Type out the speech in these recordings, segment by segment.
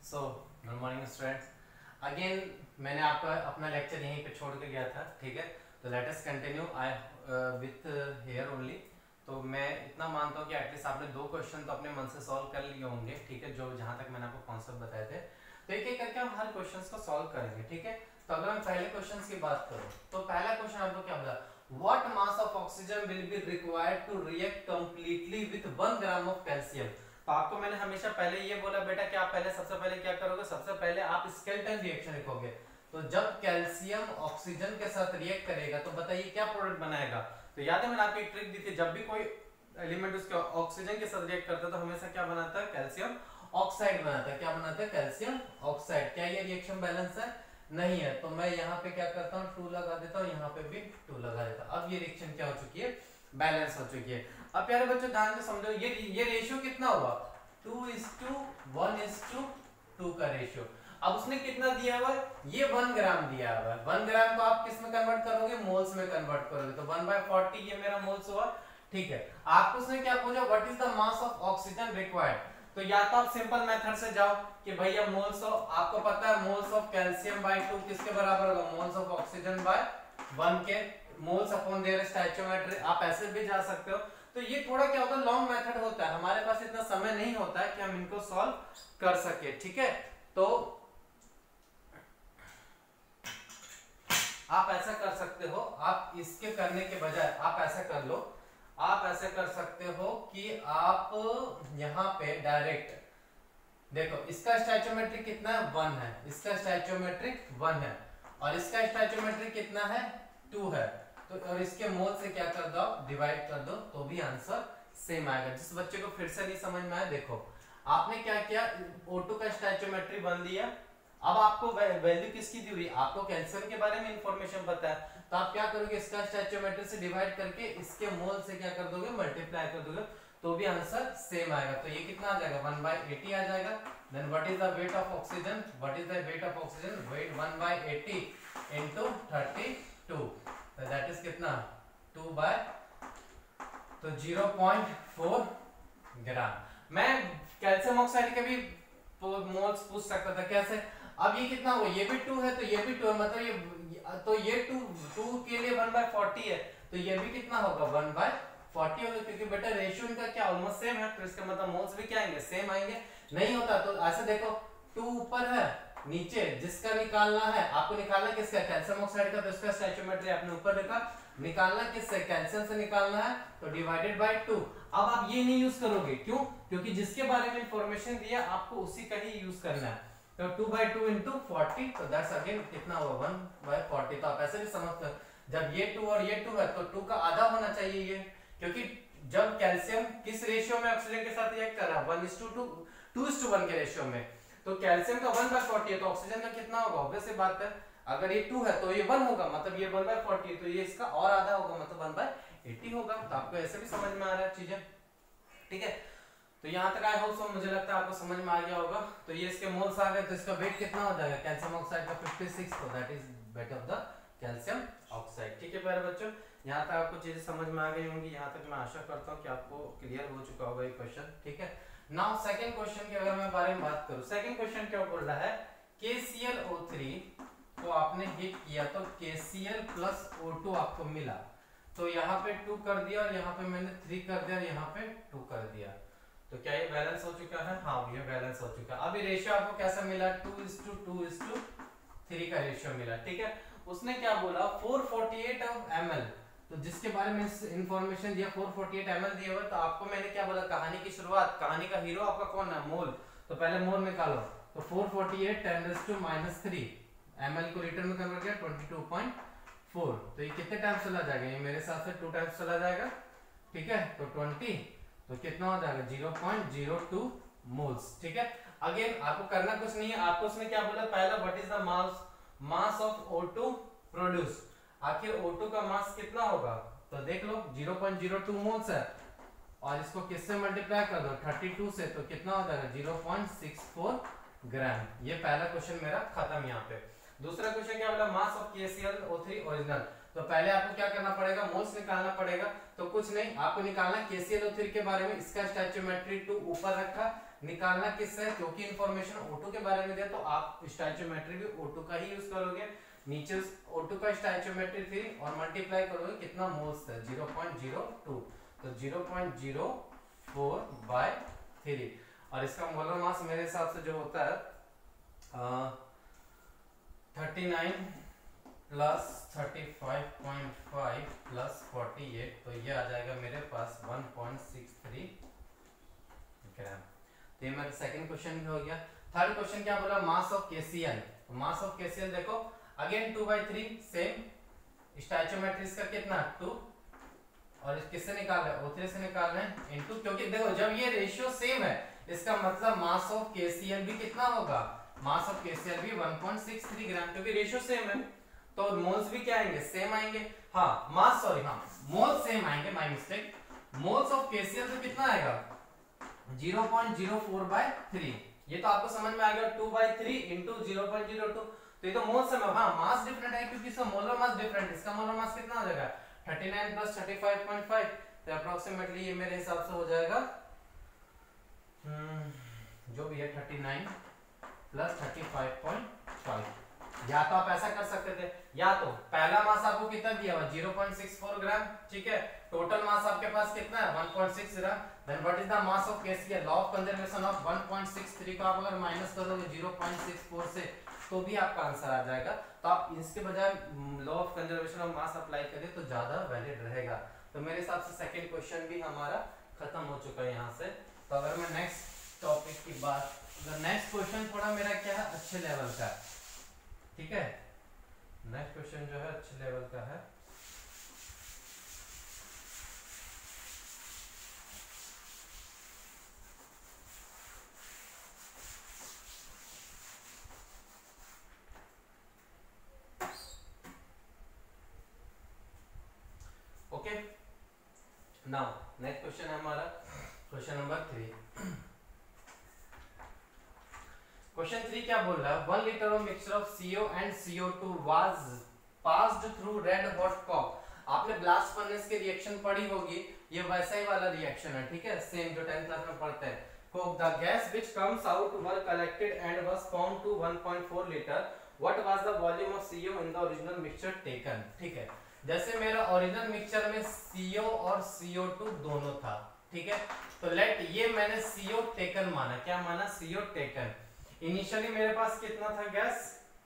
सो good morning students. Again मैंने आपका अपना लेक्चर यहीं पे छोड़ के गया था, ठीक है। तो let us continue I with here only. तो मैं इतना मानता हूँ कि एटलीस्ट आपने 2 क्वेश्चन तो अपने मन से सॉल्व कर लिए होंगे, ठीक है, जो जहाँ तक मैंने आपको कॉन्सेप्ट बताए थे। तो एक एक करके हम हर क्वेश्चन को सॉल्व करेंगे, ठीक है। तो अगर हम पहले क्वेश्चन की बात करूँ तो पहला क्वेश्चन आपको क्या बोला, what mass of oxygen will be required to react completely with 1 gram of calcium. तो आपको मैंने हमेशा पहले ये बोला बेटा कि आप पहले सबसे पहले क्या करोगे, सबसे पहले आप स्केलेटन रिएक्शन लिखोगे। तो जब कैल्शियम ऑक्सीजन के साथ रिएक्ट करेगा तो बताइए क्या प्रोडक्ट बनाएगा। तो याद है मैंने आपको एक ट्रिक दी थी, जब भी कोई एलिमेंट उसके ऑक्सीजन के साथ रिएक्ट करता है तो हमेशा क्या बनाता है, कैल्शियम ऑक्साइड बनाता है। क्या बनाता है, कैल्शियम ऑक्साइड। क्या ये रिएक्शन बैलेंस है? नहीं है। तो मैं यहाँ पे क्या करता हूँ, 2 लगा देता हूँ, यहाँ पे भी 2 लगा देता हूँ। अब ये रिएक्शन क्या हो चुकी है, बैलेंस हो चुकी है। अब प्यारे बच्चों ध्यान से समझो, ये रेशियो कितना हुआ, 2:1:2 का रेशियो। अब उसने कितना दिया हुआ, ये 1 ग्राम दिया हुआ है। 1 ग्राम को आप किस में कन्वर्ट करोगे, मोल्स में कन्वर्ट करोगे। तो 1/40 ये मेरा मोल्स हुआ, ठीक है। आपको उसने क्या पूछा, what is the mass of oxygen required. तो या तो आप सिंपल मेथड से जाओ कि भैया मोल्स ऑफ, आपको पता है मोल्स ऑफ कैल्शियम बाय 2 किसके बराबर होगा, मोल्स ऑफ ऑक्सीजन बाय 1 के, मोल्स अपॉन देयर स्टोइचियोमेट्री। आप ऐसे भी जा सकते हो। तो ये थोड़ा क्या होता है, लॉन्ग मेथड होता है, हमारे पास इतना समय नहीं होता है कि हम इनको सॉल्व कर सके, ठीक है। तो आप ऐसा कर सकते हो, आप इसके करने के बजाय आप ऐसा कर लो, आप ऐसे कर सकते हो कि आप यहां पे डायरेक्ट देखो, इसका स्टोइचियोमेट्रिक कितना है, 1 है, इसका स्टोइचियोमेट्रिक 1 है, और इसका स्टोइचियोमेट्रिक कितना है, 2 है। तो और इसके मोल से क्या कर दो, डिवाइड कर दो, तो भी आंसर सेम आएगा। जिस बच्चे को फिर से नहीं समझ में आया, देखो आपने क्या किया, O2 का स्टोइचियोमेट्री 1 दिया। अब आपको वैल्यू किसकी दी हुई, आपको कैल्शियम के बारे में इंफॉर्मेशन पता है, तो आप क्या करोगे, इसका स्टोइचियोमेट्री से डिवाइड करके इसके मोल से क्या कर दोगे, मल्टीप्लाई कर दोगे, तो भी आंसर सेम आएगा। तो ये कितना आ जाएगा, 1/80 आ जाएगा। Then what is the weight of oxygen, what is the weight of oxygen, weight 1/80 into 32, तो दैट इज कितना, 2 तो 0.4 ग्राम। मैं कैल्शियम ऑक्साइड के भी मोल्स पूछ सकता था, कैसे। अब ये कितना हुआ, ये भी 2 है, तो ये भी 2 है, मतलब ये 2 के लिए 1/40 है, तो ये भी कितना होगा, 1/40 होगा, क्योंकि बेटा रेशियो इनका क्या ऑलमोस्ट सेम है, तो इसका मतलब मोल्स भी क्या आएंगे, सेम आएंगे। नहीं होता तो ऐसे देखो, 2 ऊपर है, नीचे जिसका निकालना है, आपको निकालना किसका, कैल्शियम ऑक्साइड का, तो इसका स्टोइचियोमेट्री आपने ऊपर रखा, निकालना किससे, कैल्शियम से निकालना है, तो डिवाइडेड बाय 2। अब आप ये नहीं यूज करोगे, क्यों, क्योंकि जिसके बारे में इंफॉर्मेशन दिया आपको उसी का ही यूज करना है। तो 2/2 into 40, तो दैट्स अगेन कितना हुआ, 1/40। तो आप ऐसे भी समझते हो, जब ये 2 और ये 2 है तो 2 का आधा होना चाहिए ये, क्योंकि जब कैल्शियम किस रेशियो में ऑक्सीजन के साथ रिएक्ट कर रहा है, 1:2, 2:1 के रेशियो में, तो कैल्शियम का 1/40 है, तो ऑक्सीजन का कितना होगा, ऑब्वियस सी बात है, अगर ये 2 है तो ये 1 होगा, मतलब ये 1/40, तो ये इसका और आधा होगा, मतलब 1/80 होगा। तो आपको ऐसे भी समझ में आ रहा है चीजें, ठीक है। तो यहाँ तक आई होप सो, मुझे लगता है आपको समझ में आ गया होगा। तो ये इसके मोल्स आ गए, तो इसका वेट कितना हो जाएगा, कैल्शियम ऑक्साइड का 56, तो that is weight of the calcium oxide, ठीक है प्यारे बच्चों। यहाँ तक आपको चीजें समझ में आ गई होंगी, यहाँ तक मैं आशा करता हूँ कि आपको क्लियर हो चुका होगा ये क्वेश्चन, ठीक है। नाउ सेकंड क्वेश्चन की अगर मैं बारे में बात करूँ, सेकंड क्वेश्चन क्या बोल रहा है, KClO3 को आपने हीट किया तो KCl प्लस O2 आपको मिला, तो यहाँ पे 2 कर दिया, और यहाँ पे मैंने 3 कर दिया, और यहाँ पे 2 कर दिया, तो क्या ये बैलेंस हो चुका है, हाँ ये बैलेंस हो चुका है। अभी रेशियो आपको कैसा मिला, 2:2:3 का रेशियो मिला, ठीक है। उसने क्या बोला, 448 ml, तो जिसके बारे में इंफॉर्मेशन दिया 448 ml दिया हुआ, तो आपको मैंने क्या बोला, कहानी की शुरुआत, कहानी का हीरो आपका कौन है, मोल, तो पहले मोल निकालो। तो 448 10⁻³ ml को लीटर में कन्वर्ट किया 22.4, तो ये कितने टाइम्स चला जाएगा, ये मेरे हिसाब से 2 टाइम्स चला जाएगा, ठीक है। तो 20, तो कितना हो जाएगा, 0.02 मोल्स, ठीक है। अगेन आपको करना कुछ नहीं है, आपको उसने क्या बोला, पहला what is the mass of O2 produce, आखिर O2 का मास कितना होगा, तो देख लो 0.02 मोल्स है, और इसको किससे मल्टीप्लाई कर दो, 32 से, तो कितना हो जाएगा, 0.64 ग्राम। ये पहला क्वेश्चन मेरा खत्म यहाँ पे। दूसरा क्वेश्चन क्या बोला, मास ऑफ KClO3 ओरिजिनल, तो पहले आपको क्या करना पड़ेगा, मोल्स निकालना पड़ेगा। तो कुछ नहीं, आपको निकालना KClO3 के बारे में, इसका स्टोइचियोमेट्री 2 ऊपर रखा, निकालना किससे, क्योंकि इंफॉर्मेशन O2 के बारे में दिया तो आप स्टोइचियोमेट्री भी O2 का ही यूज करोगे। नीचे O2 का स्टोइचियोमेट्री 3 और मल्टीप्लाई करोगे कितना मोल्स है 0.02, तो 0.04/3 और इसका मोलर मास मेरे हिसाब से जो होता है 39 प्लस 35.5 प्लस 48, तो ये आ जाएगा मेरे पास 1.63 ग्राम। तो ये मेरा सेकंड क्वेश्चन भी हो गया। थर्ड क्वेश्चन क्या बोला, mass of KCl। Mass of KCl देखो अगेन 2/3 सेम, स्टोइचियोमेट्री इसका कितना 2 और किससे निकाल रहे हैं, O3 से निकाल रहे हैं इनटू, क्योंकि देखो जब ये रेशियो सेम है इसका मतलब मास ऑफ KCl भी कितना होगा, मास ऑफ KCl भी 1.63 ग्राम, क्योंकि रेशियो सेम है तो मोल्स भी क्या आएंगे, सेम आएंगे। हाँ मास सॉरी हाँ मोल्स सेम आएंगे, my mistake. Moles of KCl तो कितना आएगा 0.04/3, ये तो आपको समझ में आ गया 2/3 इंटू 0.02, तो ये तो मोल्स है। हाँ मास डिफरेंट है क्योंकि इसका मोलर मास डिफरेंट, इसका मोलर मास कितना हो जाएगा 39 प्लस 35.5, तो अप्रोक्सीमेटली ये मेरे हिसाब से हो जाएगा जो भी है 39 प्लस 35.5। या तो आप ऐसा कर सकते थे, या तो पहला मास आपको कितना दिया हुआ 0.64 ग्राम, ठीक है, टोटल मास आपके पास कितना है 1.6 gram, then what is the mass of KCl, law of conservation of 1.63 को आप अगर माइनस करोगे 0.64 से तो भी आपका आंसर आ जाएगा। तो आप इसके बजाय law of conservation of mass apply करें तो ज्यादा वैलिड रहेगा। तो मेरे हिसाब से सेकंड क्वेश्चन भी हमारा खत्म हो चुका है यहाँ से। तो अगर मैं नेक्स्ट टॉपिक की बात, नेक्स्ट क्वेश्चन थोड़ा मेरा क्या है अच्छे लेवल का, ठीक है, नेक्स्ट क्वेश्चन जो है अच्छे लेवल का है। ओके नाउ नेक्स्ट क्वेश्चन है हमारा क्वेश्चन नंबर 3। क्वेश्चन 3 क्या बोल रहा है, 1 litre of mixture of CO and CO2 was passed through red hot coke. आपने ब्लास्ट फर्नेस की रिएक्शन पढ़ी होगी, ये वैसा ही वाला रिएक्शन है, ठीक है, सेम जो 10th क्लास में पढ़ते हैं। Coke the gas which comes out were collected and was found to 1.4 litre, what was the volume of CO in the original mixture taken. ठीक है, जैसे मेरा ओरिजिनल मिक्सचर में CO और CO2 दोनों था, ठीक है, तो लेट ये मैंने CO टेकन माना, क्या माना CO टेकन। इनिशियली मेरे पास कितना था गैस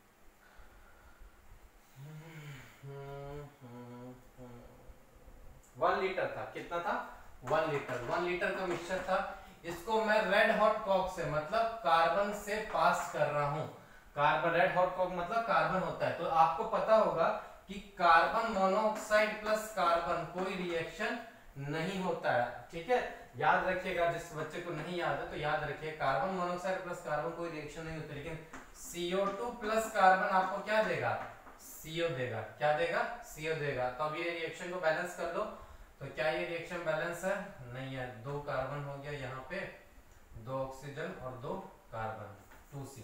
1 लीटर था, कितना था 1 लीटर, 1 लीटर का मिक्सचर था। इसको मैं रेड हॉट कॉक से मतलब कार्बन से पास कर रहा हूं। कार्बन, रेड हॉट कॉक मतलब कार्बन होता है, तो आपको पता होगा कि कार्बन मोनोऑक्साइड प्लस कार्बन कोई रिएक्शन नहीं होता है, ठीक है, याद रखिएगा, जिस बच्चे को नहीं याद है तो याद रखिए, कार्बन मोनोऑक्साइड प्लस कार्बन कोई रिएक्शन नहीं होती, लेकिन CO2 प्लस कार्बन आपको क्या देगा CO देगा, क्या देगा CO देगा। तो अब ये रिएक्शन को बैलेंस कर लो, तो क्या ये रिएक्शन बैलेंस है, नहीं है, 2 कार्बन हो गया यहाँ पे, 2 ऑक्सीजन और 2 कार्बन, 2C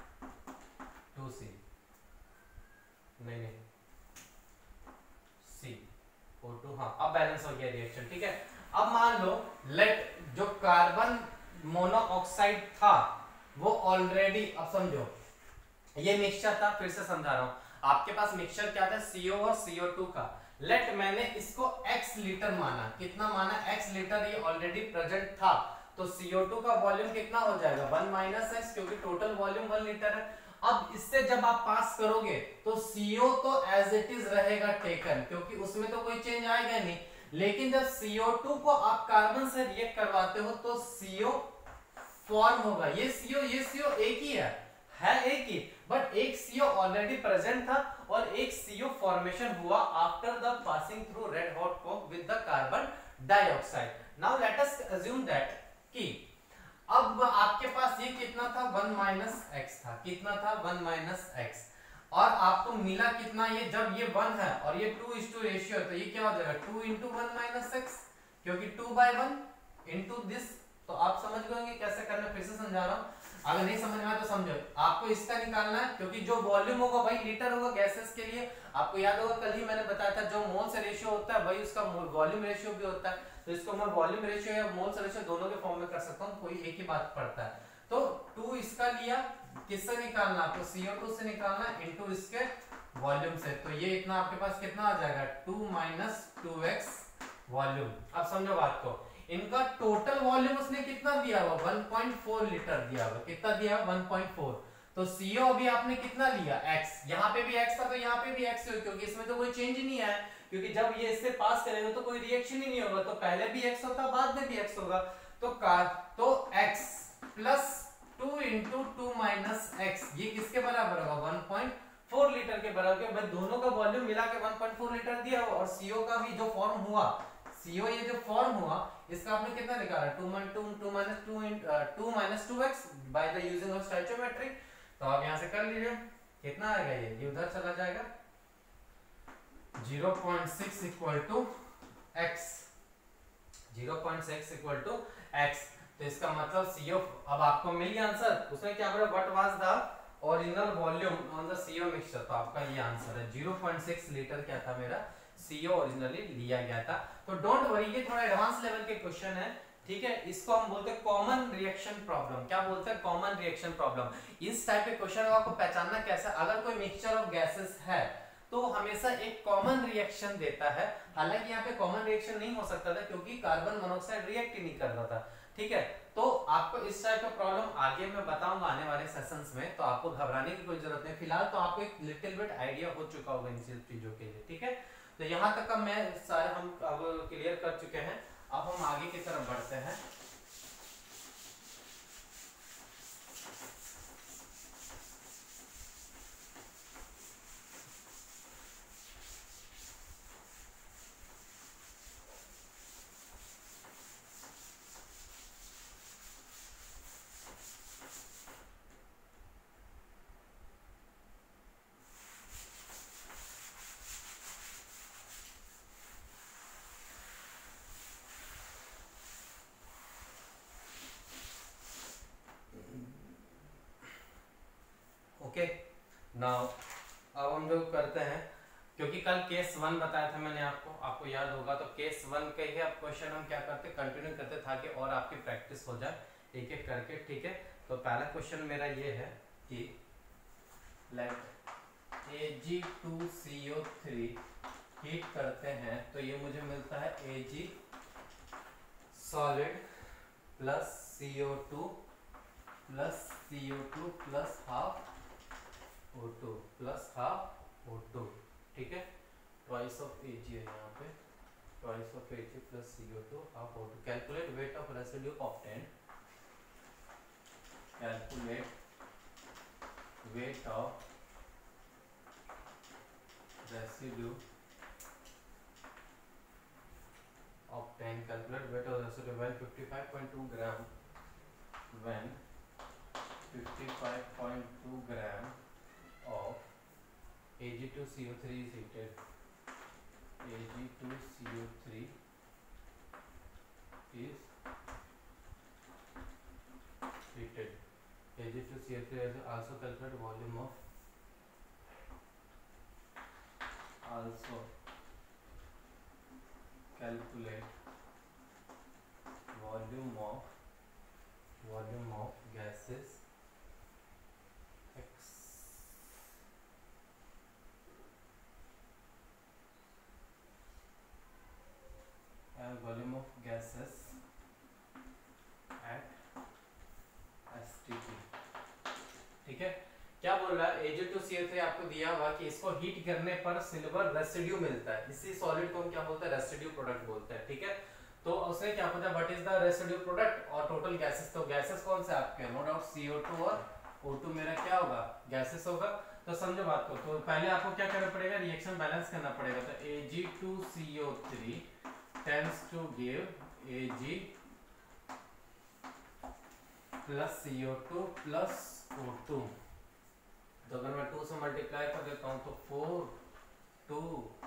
नहीं CO2, हाँ अब बैलेंस हो गया रिएक्शन, ठीक है। अब मान लो लेट जो कार्बन मोनोऑक्साइड था वो ऑलरेडी, अब समझो ये मिक्सचर था, फिर से समझा रहा हूं, आपके पास मिक्सचर क्या था CO और CO2 का, लेट मैंने इसको x लीटर माना, कितना माना x लीटर, ये ऑलरेडी प्रेजेंट था, तो CO2 का वॉल्यूम कितना हो जाएगा 1 माइनस x, क्योंकि टोटल वॉल्यूम 1 लीटर है। अब इससे जब आप पास करोगे तो CO तो एज इट इज रहेगा टेकन, क्योंकि उसमें तो कोई चेंज आएगा नहीं, लेकिन जब CO2 को आप कार्बन से रिएक्ट करवाते हो तो CO फॉर्म होगा, ये CO एक ही है एक ही, बट एक CO ऑलरेडी प्रेजेंट था और एक CO फॉर्मेशन हुआ after the passing through red hot coke with the carbon dioxide. Now let us assume that कि अब आपके पास ये कितना था 1 माइनस एक्स था, कितना था 1 माइनस एक्स, और आपको मिला कितना, ये जब ये 1 है और ये 2:2 रेशियो, तो ये क्या हो जाएगा 2 into 1 माइनस एक्स, क्योंकि 2/1 into दिस, तो आप समझ गए कैसे करना, फिर से समझा रहा हूं। अगर नहीं समझ में आया तो समझो, आपको इसका निकालना है, क्योंकि जो वॉल्यूम होगा वही लीटर होगा गैसेस के लिए। आपको याद होगा कल ही मैंने बताया था जो मोल से रेशियो होता है वही उसका वॉल्यूम रेशियो भी होता है। तो इसको मैं वॉल्यूम रेशियो या मोल्स रेशियो दोनों के फॉर्म में कर सकता हूँ, कोई एक ही बात पड़ता है। तो 2 इसका लिया, किससे निकालना आपको, CO2 से निकालना इनटू इसके वॉल्यूम से। तो ये इतना आपके पास कितना आ जाएगा 2 माइनस 2x वॉल्यूम। अब समझो बात को, इनका टोटल वॉल्यूम उसने कितना दिया हुआ 1.4 लीटर दिया हुआ, कितना दिया 1.4। तो CO अभी आपने कितना लिया x, यहाँ पे भी x था तो यहाँ पे भी x है, क्योंकि इसमें तो कोई चेंज ही नहीं आया, क्योंकि जब ये इससे पास करेगा तो कोई रिएक्शन ही नहीं होगा, तो पहले भी x होता बाद में भी x होगा। तो x plus 2 into 2 minus x, ये किसके बराबर होगा 1.4 लीटर के बराबर। भाई दोनों का वॉल्यूम मिला के 1.4 लीटर दिया हुआ, और CO का भी जो फॉर्म हुआ, CO ये जो फॉर्म हुआ इसका आपने कितना निकाला 2 minus 2x by the using of stoichiometry. तो आप यहां से कर लीजिए कितना आएगा, ये उधर चला जाएगा 0.6 equal to x, 0.6 equal to x। तो इसका मतलब CO, अब आपको मिल गया आंसर, उसमें क्या बोला what was the original volume on the CO mixture. तो आपका ये आंसर है 0.6 लीटर क्या था मेरा CO ओरिजिनली लिया गया था। तो डोंट वरी, ये थोड़ा एडवांस लेवल के क्वेश्चन है, ठीक है। इसको हम बोलते हैं कॉमन रिएक्शन प्रॉब्लम। क्या बोलते हैं, कॉमन रिएक्शन प्रॉब्लम। इस टाइप के क्वेश्चन को आपको पहचानना कैसे, अगर कोई मिक्सचर ऑफ गैसेस है तो हमेशा एक कॉमन रिएक्शन देता है। हालांकि यहाँ पे कॉमन रिएक्शन नहीं हो सकता था क्योंकि कार्बन मोनोऑक्साइड रिएक्ट ही नहीं कर रहा था, ठीक है। तो आपको इस टाइप का प्रॉब्लम आगे मैं बताऊंगा आने वाले सेशंस में, तो आपको घबराने की कोई जरूरत नहीं। फिलहाल तो आपको एक लिटिल बिट आइडिया हो चुका होगा इन चीजों के लिए, ठीक है। तो यहाँ तक का मैं सारे हम अब क्लियर कर चुके हैं। अब हम आगे की तरफ बढ़ते हैं। ओके नाउ अब हम लोग करते हैं, क्योंकि कल केस 1 बताया था मैंने आपको याद होगा, तो केस 1 के ही अब क्वेश्चन हम क्या करते कंटिन्यू करते ताकि और आपकी प्रैक्टिस हो जाए एक एक करके, ठीक है। तो पहला क्वेश्चन मेरा ये है कि लेट Ag2CO3 हीट करते हैं तो ये मुझे मिलता है Ag solid plus CO2 plus half O2 plus half O2, ठीक है। ट्वाइस ऑफ Ag है यहाँ पे, twice of Ag plus CO2 half O2। Calculate weight of residue obtained, calculate weight of residue obtained, calculate weight of residue when 55.2 gram, when 55.2 gram of Ag2CO3 is heated, Ag2CO3 is heated, Ag2CO3 is also calculate volume of, also calculate volume of gases X and volume of gases at STP, ठीक है। क्या बोल रहा है Ag2CO3 आपको दिया हुआ कि इसको हीट करने पर सिल्वर रेसिड्यू मिलता है, इसी सॉलिड को हम क्या बोलते हैं रेसिड्यू प्रोडक्ट बोलते हैं, ठीक है। तो उसने क्या पता what is the residue product और टोटल गैसेस, तो गैसेस कौन से आपके नो डाउट CO2 और O2 मेरा क्या होगा गैसेस होगा। तो समझो बात को, तो पहले आपको क्या करना पड़ेगा रिएक्शन बैलेंस करना पड़ेगा। तो Ag2CO3 tends to give Ag plus CO2 plus O2, तो अगर मैं 2 से मल्टीप्लाई कर देता हूं तो 4 2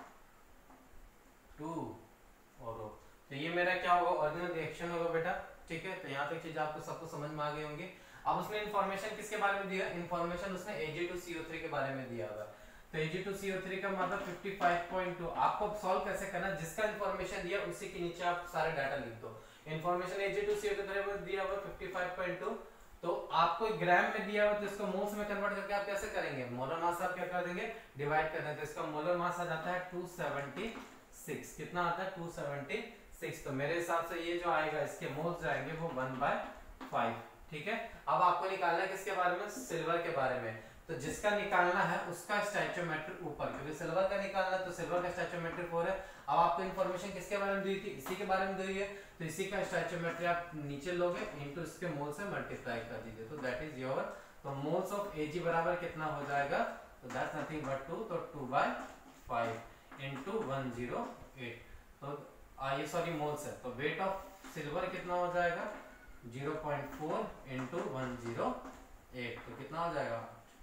2 और तो ये मेरा क्या होगा ओरिजिनल रिएक्शन होगा बेटा, ठीक है। तो यहाँ तक चीज आपको सबको समझ में आ गई होंगी। अब उसने इन्फॉर्मेशन किसके बारे में दिया, इन्फॉर्मेशन उसने Ag2CO3 के बारे में दिया हुआ है। तो Ag2CO3 का मतलब 55.2। आपको सॉल्व कैसे करना, जिसका इन्फॉर्मेशन दिया उसी के नीचे आप सारे डाटा लिख दो। इन्फॉर्मेशन Ag2CO3 दिया हुआ 55.2, तो आपको ग्राम में दिया हुआ तो इसको मोल्स में कन्वर्ट करके आप कैसे करेंगे, मोलर मास आप क्या कर देंगे, डिवाइड कर देंगे। तो इसका मोलर मास आ जाता है 276। कितना आता है 276। तो मेरे हिसाब से ये जो आएगा इसके मोल्स जाएंगे वो 1/5। ठीक है। अब आपको निकालना है किसके बारे में, सिल्वर के बारे में। तो जिसका निकालना है उसका स्टैचोमेट्रिक ऊपर, क्योंकि सिल्वर का निकालना है तो सिल्वर का स्टैचोमेट्रिक 4 है। अब आपको इन्फॉर्मेशन किसके बारे में दी थी, इसी के बारे में दी है, तो इसी का स्टैचोमेट्री आप नीचे लोगे इनटू इसके मोल से मल्टीप्लाई कर दीजिए, तो दैट इज योर। तो मोल्स ऑफ Ag बराबर कितना हो जाएगा, तो दैट्स नथिंग बट 2, तो 2/5 इनटू 108। तो ये सॉरी मोल्स है, तो वेट ऑफ सिल्वर कितना हो जाएगा 0.4 इंटू 108, तो कितना हो जाएगा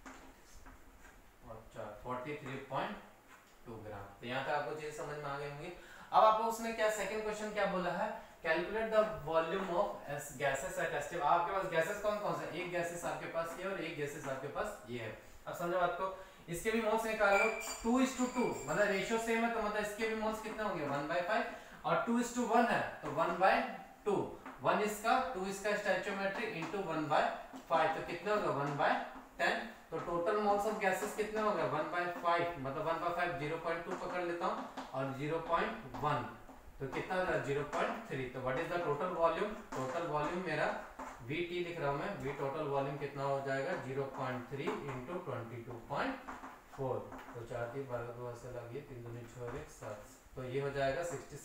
43.2 ग्राम। तो यहाँ तक आपको चीज समझ में आ गई होंगी। अब आपको उसने क्या सेकंड क्वेश्चन क्या बोला है, calculate the volume of gases at STP. आपके पास गैसेस कौन कौन से, एक गैसेस आपके पास ये और एक गैसेस आपके पास ये है। अब समझो बात को, इसके भी मोल्स निकाल लो 2:2, मतलब रेशियो सेम है, तो मतलब इसके भी मोल्स कितने होंगे 1/5, और 2:1 है तो 1/2, 1 इसका 2 इसका स्टैचोमेट्री इनटू 1/5, तो कितना होगा 1/10। तो टोटल मोल्स ऑफ गैसेस कितने हो गए 1/5, मतलब 1/5 0.2 पकड़ लेता हूं और 0.1, तो कितना हो जाएगा 0.3। तो what is the total volume, total volume मेरा VT लिख रहा हूं मैं, V टोटल वॉल्यूम कितना हो जाएगा 0.3 इंटू 22.4, तो 4 3 12 2 ऐसे लगी 3 2 6 1 7, तो ये हो जाएगा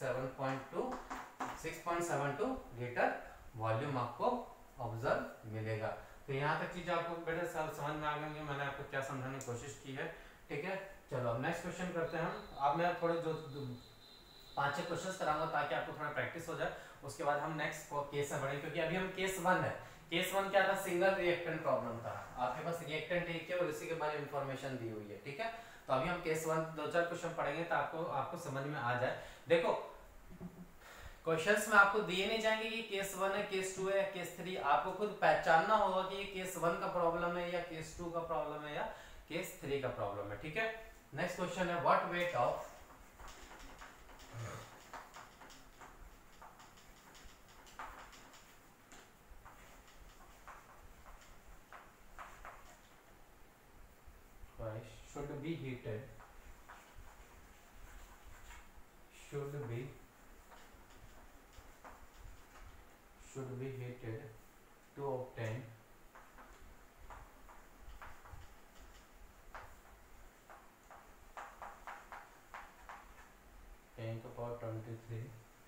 6.72 लीटर वॉल्यूम आपको ऑब्जर्व मिलेगा। तो यहाँ तक चीज आपको बेटर समझ में आ गई, मैंने आपको क्या समझाने की कोशिश की है। ठीक है, चलो अब नेक्स्ट क्वेश्चन करते हैं हम। अब मैं थोड़े जो 5-6 क्वेश्चंस कराऊंगा ताकि आपको थोड़ा प्रैक्टिस हो जाए, उसके बाद हम नेक्स्ट केस में बढ़ेंगे, क्योंकि अभी हम केस 1 है। केस 1 क्या था, सिंगल रिएक्टेंट प्रॉब्लम था, आपके पास रिएक्टेंट एक है और इसी के बारे में इंफॉर्मेशन दी हुई है। ठीक है, तो अभी हम केस 1 2-4 क्वेश्चन पढ़ेंगे तो आपको समझ में आ जाए। देखो क्वेश्चंस में आपको दिए नहीं जाएंगे कि केस 1 है, केस 2 है या केस 3, आपको खुद पहचानना होगा कि ये केस 1 का प्रॉब्लम है या केस 2 का प्रॉब्लम है या केस 3 का प्रॉब्लम है। ठीक है, नेक्स्ट क्वेश्चन है what weight of should be heated, should be heated to obtain 10⁻23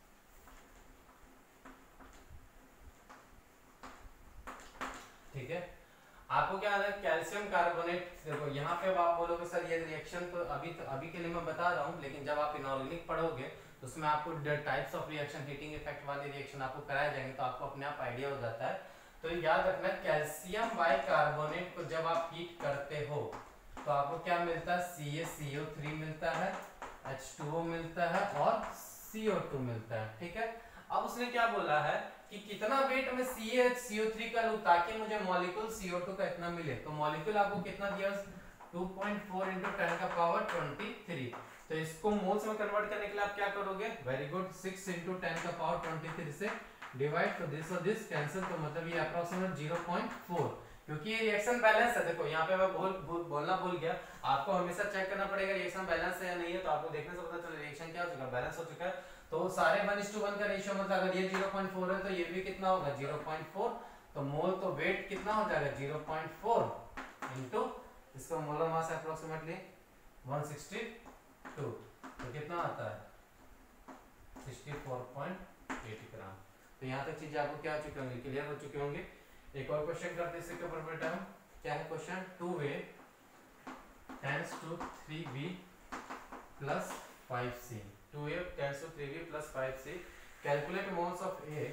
ठीक है। आपको क्या है कैल्शियम कार्बोनेट, देखो यहाँ पे आप बोलोगे सर ये रिएक्शन तो अभी के लिए मैं बता रहा हूँ, लेकिन जब आप इनऑर्गेनिक पढ़ोगे तो उसमें आपको types of reaction, heating effect वाले रिएक्शन आपको कराए जाएंगे, तो आपको अपने आप आइडिया हो जाता है। तो याद रखना कैल्शियम बाइकार्बोनेट को जब आप हीट करते हो तो आपको क्या मिलता है CaCO3 मिलता है, H2O मिलता है और CO2 मिलता है। ठीक है, अब उसने क्या बोला है कि कितना वेट में CaCO3 का लूं ताकि मुझे मॉलिक्यूल CO2 का इतना मिले। तो मॉलिक्यूल आपको कितना दिया 2.4 इंटू 10⁻23, तो इसको मोल्स में कन्वर्ट करने के लिए आप क्या करोगे, वेरी गुड 6 इंटू 10⁻23 से डिवाइड, तो दिस और दिस कैंसिल, तो मतलब ये अप्रोक्सीमेट 0.4, क्योंकि ये रिएक्शन बैलेंस है। देखो यहाँ पे मैं बोलना भूल गया, आपको हमेशा चेक करना पड़ेगा रिएक्शन बैलेंस है या नहीं है, तो आपको देखने से पता चला रिएक्शन क्या हो चुका है, बैलेंस हो चुका है। तो सारे 1:1 का रेशियो, मतलब अगर ये 0.4 है तो ये भी कितना होगा 0.4, तो मोल तो वेट कितना हो जाएगा 0.4 इंटू इसका मोलर मास अप्रोक्सीमेटली 162, तो कितना आता है 64.8 ग्राम। तो यहाँ तक चीजें आपको क्या हो चुकी होंगी, क्लियर हो चुके होंगे। एक और क्वेश्चन करते हैं इसके ऊपर बेटा, क्या है question, 2A tends to 3B plus 5C, 2A tends to 3B plus 5C, calculate moles of A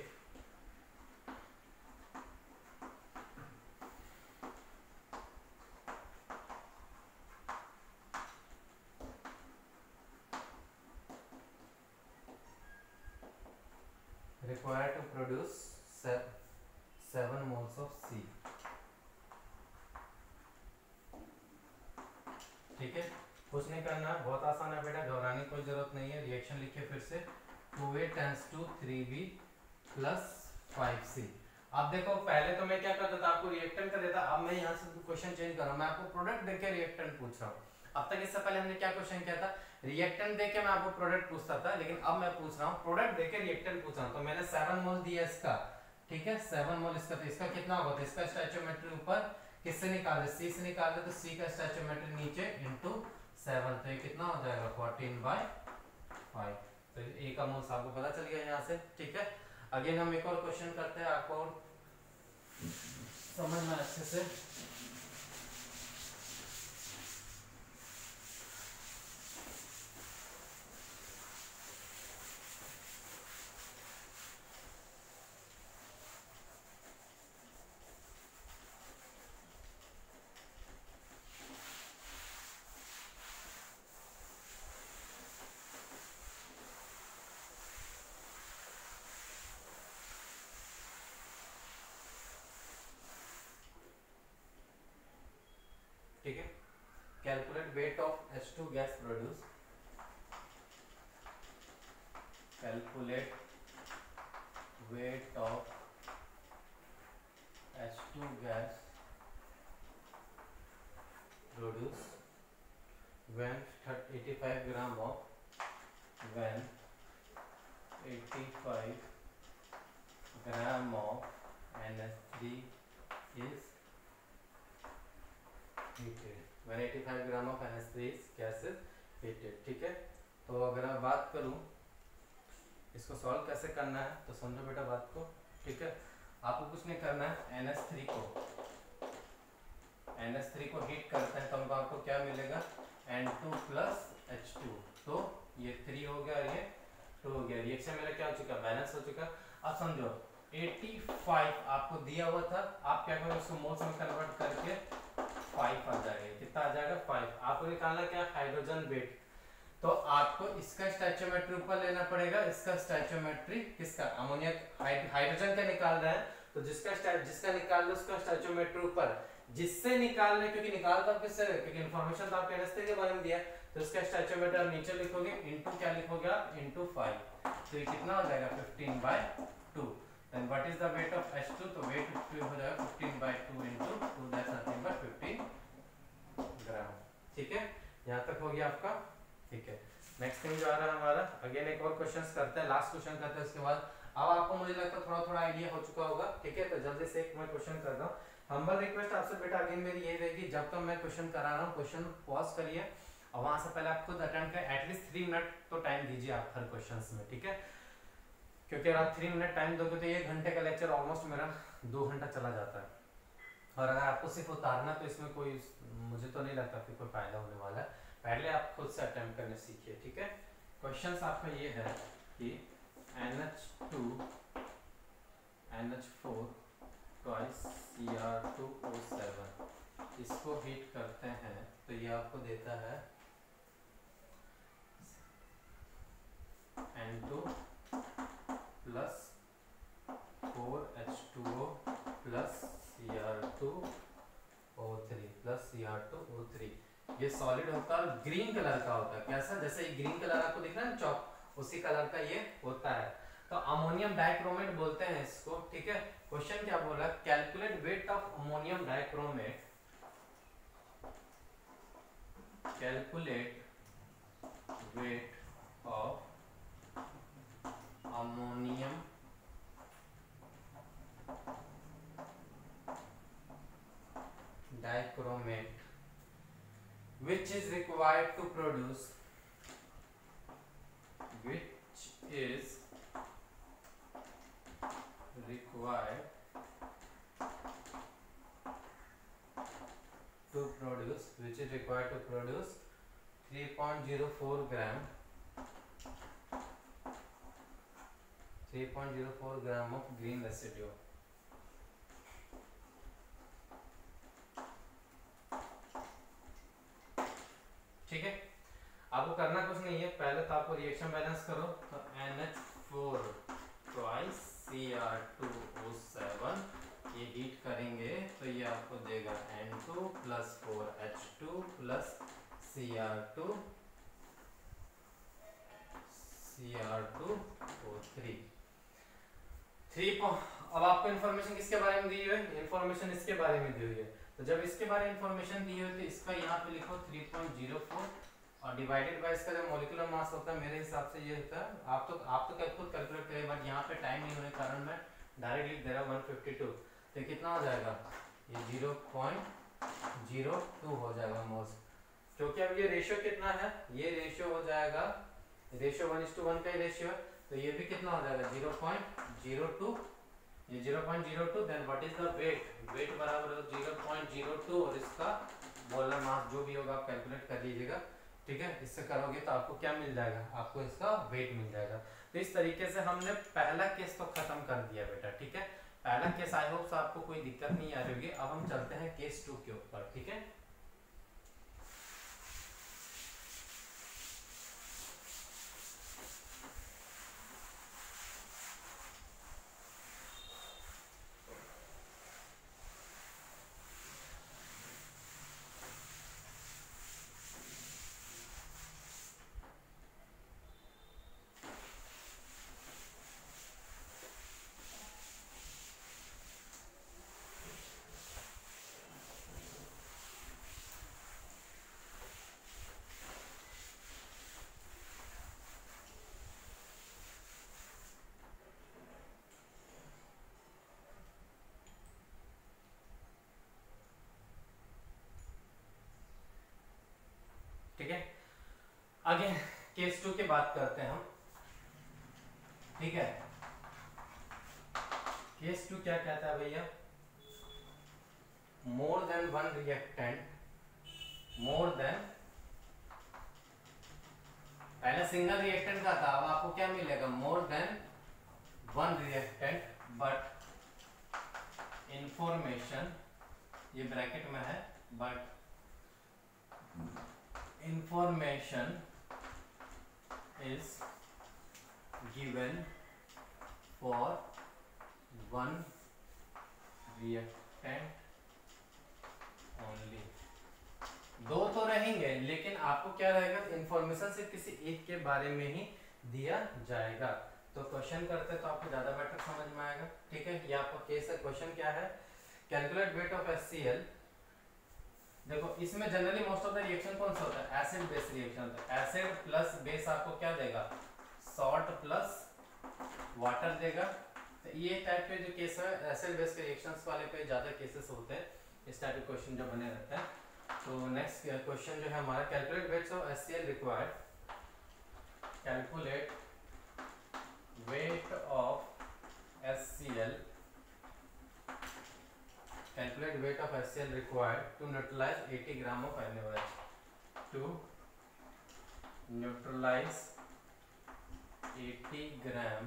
required to produce 7 moles of C। कुछ नहीं करना है, बहुत आसान है बेटा, घबराने की कोई जरूरत नहीं है। रिएक्शन लिखिए फिर से 2A tense to 3B plus 5C। अब देखो पहले तो मैं क्या करता था, आपको रिएक्टेंट कर देता, अब मैं यहाँ से क्वेश्चन चेंज कर रहा हूँ, मैं आपको प्रोडक्ट देके रिएक्टेंट पूछ रहा हूँ। अब तक इससे पहले हमने क्या क्वेश्चन किया था, रिएक्टेंट देके मैं आपको प्रोडक्ट पूछता था, लेकिन अब मैं पूछ रहा हूँ प्रोडक्ट देके रिएक्टेंट पूछ रहा हूँ। तो मैंने 7 मोल दिया इसका, ठीक है 7 मोल इसका, तो इसका कितना होगा, तो इसका स्टोइकियोमेट्री ऊपर किससे निकाल दे, सी से निकाल दे, तो सी का स्टोइकियोमेट्री नीचे इनटू 7, तो ये कितना हो जाएगा 14/5। तो ए का मोल्स आपको पता चल गया यहाँ से, ठीक है। अगेन हम एक और क्वेश्चन करते हैं, आपको और समझना अच्छे से। ठीक है, calculate weight of H2 gas produce, calculate weight of H2 gas produce when 85 gram of, when 85 gram of NH3 is heated, when 85 gram of NH3 is gases heated, ठीक है। तो अगर मैं बात करूं इसको सॉल्व कैसे करना है, तो समझो बेटा बात को, ठीक है। आपको कुछ नहीं करना है, NH3 को हीट करते हैं, तो हमको आपको क्या मिलेगा, N2 प्लस H2, तो ये 3 हो गया, ये 2 हो गया, रिएक्शन मेरा क्या हो चुका, बैलेंस हो चुका। अब समझो 85 आपको दिया हुआ था, आप क्या करोगे, उसको मोल्स में कन्वर्ट करके 5 आ जाएगा, कितना आ जाएगा 5। आपको निकालना क्या, हाइड्रोजन वेट, तो आपको इसका स्टोइकियोमेट्री ऊपर लेना पड़ेगा, इसका स्टोइकियोमेट्री किसका, अमोनिया हाइड्रोजन का निकाल रहा है, तो जिसका निकाल लो उसका स्टोइकियोमेट्री ऊपर, जिससे निकालने, क्योंकि निकालता किससे, क्योंकि इन्फॉर्मेशन तो आपके NH3 के बारे में दिया, तो इसका स्टोइकियोमेट्री आप नीचे लिखोगे, इनटू क्या लिखोगे आप, इनटू 5, तो ये कितना हो जाएगा 15/2। Then what is the weight of H2, तो वेट हो जाएगा 15/2 into 2, that's nothing but 15 gram, ठीक है। यहां तक हो गया आपका, ठीक है। नेक्स्ट थिंग जो आ रहा है हमारा, अगेन एक और क्वेश्चंस करते हैं, लास्ट क्वेश्चन करते हैं, उसके बाद अब आपको मुझे लगता है थोड़ा थोड़ा आइडिया हो चुका होगा, ठीक है। तो जल्दी से एक मैं क्वेश्चन कर रहा हूँ, हम्बल रिक्वेस्ट आपसे बेटा अगेन मेरी ये रहेगी, जब तक मैं क्वेश्चन करा रहा हूँ क्वेश्चन पॉज करिए, और वहां से पहले आप खुद अटेम्प्ट करें, एटलीस्ट 3 मिनट तो टाइम दीजिए आप हर क्वेश्चन में, ठीक है। क्योंकि अगर आप 3 मिनट टाइम दोगे तो 1 घंटे का लेक्चर ऑलमोस्ट मेरा 2 घंटा चला जाता है, और अगर आपको सिर्फ उतारना तो इसमें कोई, मुझे तो नहीं लगता कि कोई फायदा होने वाला है। पहले आप खुद से अटेम्प्ट करने सीखिए, ठीक है। क्वेश्चन आपका ये है कि NH2 NH4 twice Cr2O7, इसको हीट करते हैं, तो ये आपको देता है N2 plus 4H2O plus Cr2O3 plus Cr2O3। ये सॉलिड होता है, ग्रीन कलर का होता है, कैसा, जैसे ये ग्रीन कलर आपको दिख रहा है ना चौक, उसी कलर का ये होता है, तो अमोनियम डाइक्रोमेट बोलते हैं इसको, ठीक है। क्वेश्चन क्या बोला, calculate weight of ammonium dichromate, calculate weight of ammonium dichromate which is required to produce, which is required to produce, which is required to produce 3.04 gram 3.04 gram of green residue, ठीक है। आपको करना कुछ नहीं है, पहले तो आपको रिएक्शन बैलेंस करो, तो NH4 twice Cr2O7 ये हीट करेंगे, तो ये आपको देगा N2 plus 4H2 plus Cr2 Cr2O3 अब आपको इन्फॉर्मेशन किसके बारे में दी हुई है? इन्फॉर्मेशन इसके बारे में दी हुई है। तो जब इसके बारे में इन्फॉर्मेशन दी हुई है तो इसका यहाँ पे लिखो 3.04 और डिवाइडेड बाय इसका जो मॉलिक्यूलर मास होता है मेरे हिसाब से ये होता है, आप तो खुद कैलकुलेट करें, बट यहाँ पे टाइम नहीं होने के कारण मैं डायरेक्ट लिख दे रहा हूँ 152। तो कितना हो जाएगा? ये 0.02 हो जाएगा मोल्स, क्योंकि अब ये रेशियो कितना है? ये रेशियो हो जाएगा, रेशियो 1:1 का ही रेशियो है, तो ये भी कितना हो जाएगा? 0.02, ये 0.02। Then what is the weight? Weight बराबर हो 0.02 और इसका मोलर मास जो भी होगा आप कैलकुलेट कर लीजिएगा, ठीक है। इससे करोगे तो आपको क्या मिल जाएगा? आपको इसका वेट मिल जाएगा। तो इस तरीके से हमने पहला केस तो खत्म कर दिया बेटा, ठीक है। पहला केस आई होप आपको कोई दिक्कत नहीं आ रही होगी। अब हम चलते हैं केस 2 के ऊपर, ठीक है। ठीक है, आगे केस 2 की बात करते हैं हम, ठीक है। केस 2 क्या कहता है भैया? More than one reactant, more than, पहले सिंगल रिएक्टेंट का था, अब आपको क्या मिलेगा? More than one reactant but information, ये ब्रैकेट में है, but information is given for one reactant only। दो तो रहेंगे लेकिन आपको क्या रहेगा? इंफॉर्मेशन सिर्फ किसी एक के बारे में ही दिया जाएगा। तो क्वेश्चन करते तो आपको ज्यादा बेटर समझ में आएगा, ठीक है। ये आपका केस है। क्वेश्चन क्या है? Calculate weight of HCl। देखो इसमें generally most of the reaction कौन सा होता है? एसिड बेस रिएक्शन होता है। एसिड प्लस बेस आपको क्या देगा? सॉल्ट प्लस वाटर देगा। तो ये टाइप के जो केस है एसिड बेस के रिएक्शंस वाले पे ज्यादा केसेस होते हैं, इस टाइप के क्वेश्चन जो बने रहते हैं। तो नेक्स्ट क्वेश्चन जो है हमारा, calculate weights of HCl required, calculate weight of HCl, calculate weight of HCl required to neutralize 80 gram of NaOH, to neutralize 80 gram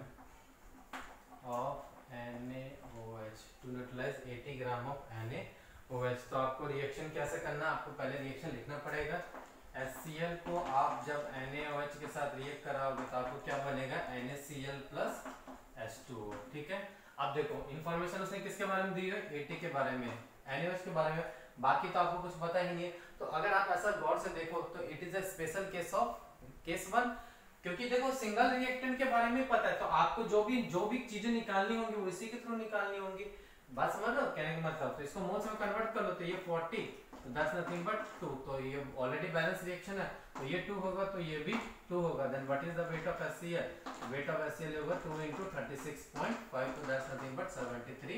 of NaOH, to neutralize 80 gram of NaOH। तो आपको reaction कैसे करना है? आपको पहले रिएक्शन लिखना पड़ेगा। HCl को आप जब NaOH के साथ रिएक्ट कराओगे तो आपको क्या बनेगा? NaCl प्लस H2O, ठीक है। अब देखो इन्फॉर्मेशन उसने किसके बारे में दी है? 80 के बारे में, NaOH के बारे में, बाकी तो आपको कुछ पता ही नहीं है। तो अगर आप ऐसा गौर से देखो तो it is a special case of case 1, क्योंकि देखो सिंगल रिएक्टेंट के बारे में पता है तो आपको जो भी चीजें निकालनी होंगी वो इसी के थ्रू निकालनी होंगी। बात समझ रहे हो कहने का मतलब? तो इसको मोल्स में कन्वर्ट कर लो तो ये 40, तो दैट्स नथिंग बट 2, तो ये ऑलरेडी बैलेंस रिएक्शन है, तो ये 2 होगा तो ये भी 2 होगा। Then what is the weight of HCl? Weight of HCl होगा 2 × 36.5, तो दैट्स नथिंग बट 73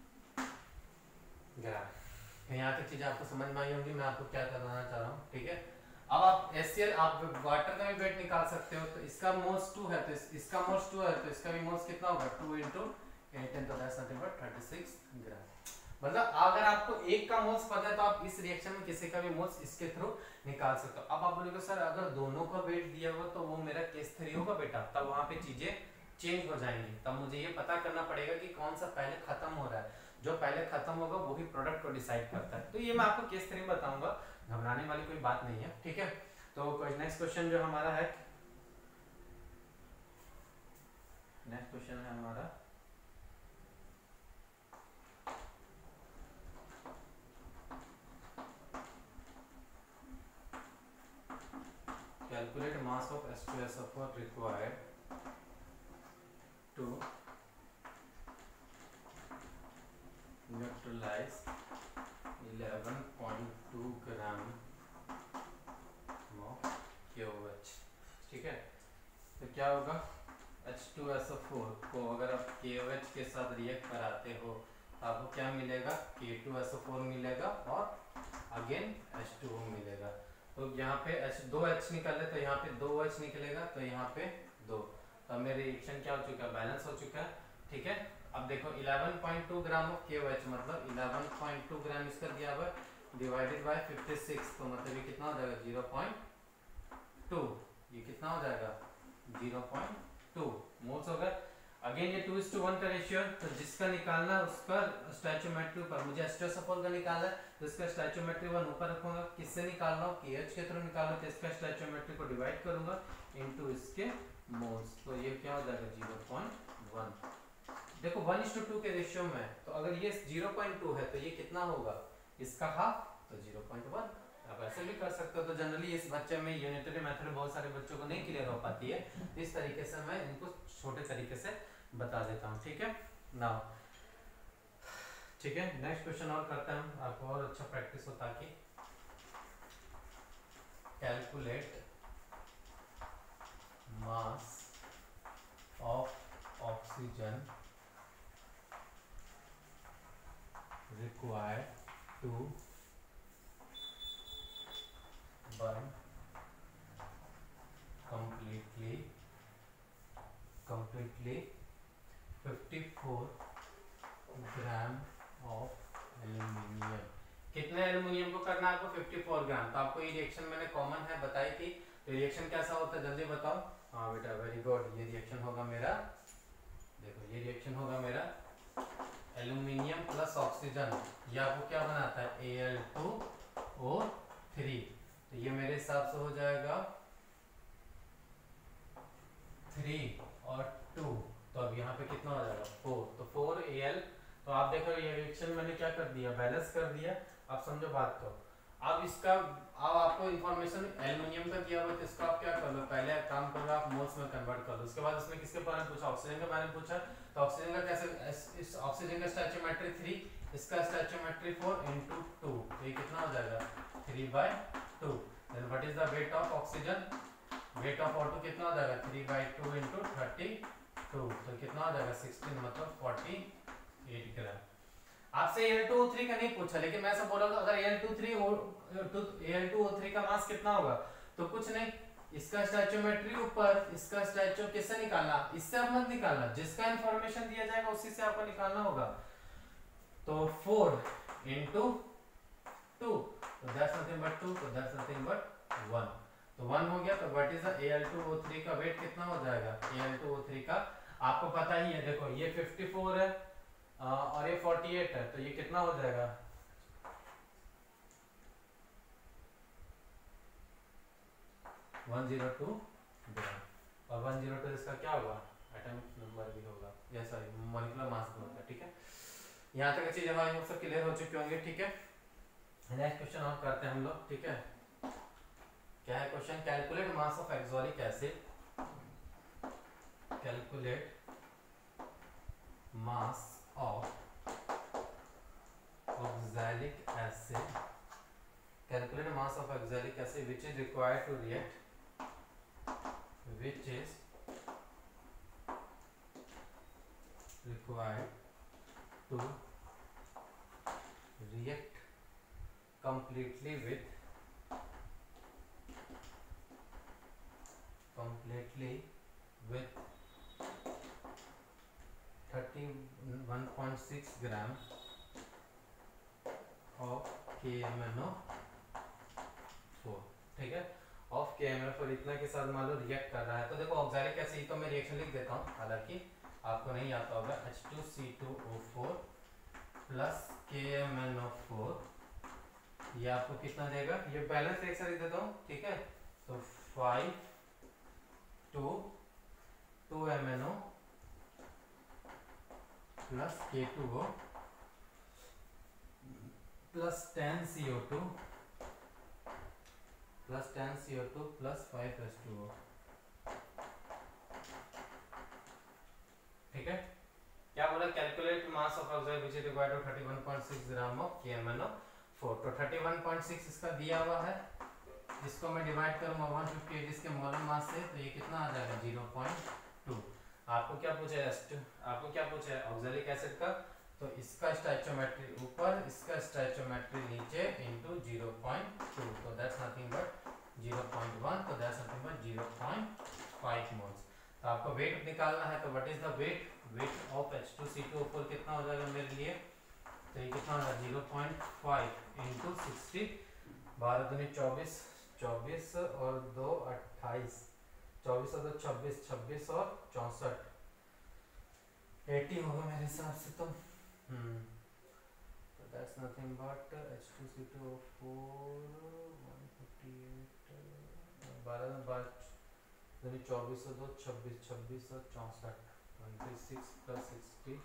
ग्राम। यहाँ तक चीजें आपको समझ में आई होंगी मैं आपको क्या करवाना चाह रहा हूँ, ठीक है। अब आप HCl, आप वाटर का भी वेट निकाल सकते हो, तो इसका मोल्स 2 है तो इसका मोल्स 2 है तो इसका भी मोल्स कितना होगा? 2 × 18, तो दैट्स नथिंग बट 36 ग्राम। मतलब अगर आपको एक का मोल्स पता है तो आप इस रिएक्शन में किसी का भी मोल्स इसके थ्रू निकाल सकते हो। अब आप बोलोगे सर अगर दोनों का वेट दिया हुआ तो वो मेरा केस 3 होगा बेटा, तब वहां पे चीजें चेंज हो जाएंगी। तब मुझे ये पता करना पड़ेगा कि कौन सा पहले खत्म हो रहा है। जो पहले खत्म होगा वही प्रोडक्ट को डिसाइड करता है। तो ये मैं आपको केस 3 बताऊंगा, घबराने वाली कोई बात नहीं है, ठीक है। तो नेक्स्ट क्वेश्चन जो हमारा है, नेक्स्ट क्वेश्चन है हमारा mass of H2SO4 required to neutralize 11.2 gram of KOH। ठीक है, तो क्या होगा, H2SO4 को अगर आप KOH के साथ रिएक्ट कराते हो तो आपको क्या मिलेगा, K2SO4 मिलेगा और अगेन H2O मिलेगा। तो यहाँ पे दो H निकले तो यहाँ पे 2H निकलेगा, तो यहाँ पे 2। तो मेरे रिएक्शन क्या हो चुका है, बैलेंस हो चुका है। ठीक है, अब देखो 11.2 ग्राम ऑफ KOH मतलब 11.2 ग्राम इसका दिया हुआ डिवाइडेड बाय 56, तो मतलब ये कितना हो जाएगा 0.2। ये कितना हो जाएगा 0.2 मोल्स होगा। अगेन ये 2:1 का रेशियो, तो जिसका निकालना उसका स्टोइचियोमेट्री पर, मुझे H2SO4 का निकालना है तो इसका स्टोइचियोमेट्री 1 ऊपर रखूंगा। किससे निकाल रहा हूँ, KH के थ्रू निकालो, तो इसका स्टोइचियोमेट्री को डिवाइड करूंगा इनटू इसके मोल्स, तो ये क्या हो जाएगा 0.1। देखो 1:2 के रेशियो में, तो अगर ये 0.2 है तो ये कितना होगा, इसका हाफ, तो 0.1। आप ऐसे भी कर सकते हो। तो जनरली इस बच्चे में यूनिटरी मेथड बहुत सारे बच्चों को नहीं क्लियर हो पाती है, इस तरीके से मैं इनको छोटे तरीके से बता देता हूँ। ठीक है, नाउ ठीक है, नेक्स्ट क्वेश्चन और करते हैं हम, आपको और अच्छा प्रैक्टिस हो ताकि calculate mass of oxygen required to burn completely 54 ग्राम ऑफ एल्यूमिनियम। कितने एल्यूमिनियम को करना है आपको, 54 ग्राम। तो आपको ये रिएक्शन मैंने कॉमन है बताई थी, तो रिएक्शन कैसा होता है जल्दी बताओ। हाँ बेटा वेरी गुड, ये रिएक्शन होगा मेरा, देखो ये रिएक्शन होगा मेरा एल्यूमिनियम प्लस ऑक्सीजन, ये आपको क्या बनाता है Al2O3। तो ये मेरे हिसाब से हो जाएगा 3 और 2, तो अब यहाँ पे कितना हो जाएगा 4, तो 4Al। तो आप देखो ये रिएक्शन मैंने क्या कर दिया, बैलेंस कर दिया। आप समझो बात को। अब इसका, अब आपको इंफॉर्मेशन एल्यूमिनियम का दिया हुआ, तो इसका आप क्या कर लो, पहले काम करो आप मोल्स में कन्वर्ट कर लो। उसके बाद उसमें किसके बारे में पूछा, ऑक्सीजन के बारे में पूछा, तो ऑक्सीजन का कैसे, इस ऑक्सीजन का स्टोइचियोमेट्री 3, इसका स्टोइचियोमेट्री 4 × 2, तो ये कितना हो जाएगा 3/2। Then what is the weight of oxygen, weight of O2 कितना हो जाएगा 3/2 × 32, तो कितना हो जाएगा 16, मतलब 48 ग्राम। आपसे Al2O3 का नहीं पूछा, लेकिन मैं सब बोल रहा हूँ अगर Al2O3 का मास कितना होगा, तो कुछ नहीं, इसका स्टोइचियोमेट्री ऊपर, इसका स्टोइचियो किससे निकालना, इससे आप मत निकालना, जिसका इंफॉर्मेशन दिया जाएगा उसी से आपको निकालना होगा। तो 4 × 2, तो दैट्स नथिंग बट 2, तो दैट्स नथिंग बट 1, तो 1 हो गया। तो व्हाट इज द Al2O3 का वेट कितना हो जाएगा, Al2O3 का आपको पता ही है, देखो ये 54 है और ये 48 है, तो ये कितना हो जाएगा 102 ग्राम, और 102 इसका क्या होगा, एटॉमिक नंबर भी होगा, या सॉरी मॉलिक्यूलर मास भी होगा। ठीक है, यहाँ तक चीजें हमारी सब क्लियर हो चुकी होंगी। ठीक है, नेक्स्ट क्वेश्चन और करते हैं हम लोग। ठीक है, क्या है question, calculate mass of oxalic acid, calculate mass of oxalic acid, calculate mass of oxalic acid which is required to react, which is required to react completely with 31.6 gram of KMnO4। ठीक है, of KMnO4 इतना के साथ मान लो react कर रहा है। तो देखो ऑक्सैलिक एसिड, तो मैं रिएक्शन लिख देता हूँ, हालांकि आपको नहीं आता होगा, H2C2O4 प्लस KMnO4, ये आपको कितना देगा, ये बैलेंस रिएक्शन लिख देता हूँ। ठीक है, तो 5 to 2MnO plus K2O plus 10CO2 plus 5H2O, ठीक है। क्या बोला, calculate mass of oxide which is required to 31.6 gram of KMnO4। तो 31.6 इसका दिया हुआ है, इसको मैं डिवाइड करूंगा 158 इसके मोलर मास से, तो ये कितना आ जाएगा 0.2। आपको क्या पूछा है, आपको क्या पूछा है ऑक्सैलिक एसिड का, तो इसका स्टोइचियोमेट्री ऊपर, इसका स्टोइचियोमेट्री नीचे इनटू 0.2, तो दैट्स नथिंग बट 0.1, तो दैट्स नथिंग बट 0.5 मोल्स। तो आपको वेट निकालना है, तो what is the weight of H2CO4 कितना हो जाएगा मेरे लिए, तो ये कितना होगा 0.5 इंटू 60, 12 दूनी 24, 24 और 2 28, 24 और 2 26, 26 और 64, 80 होगा मेरे हिसाब से। तो दैट्स नथिंग बट H2CO4 158, 12 12 24 और 2 26, 26 और 64, 26 प्लस 60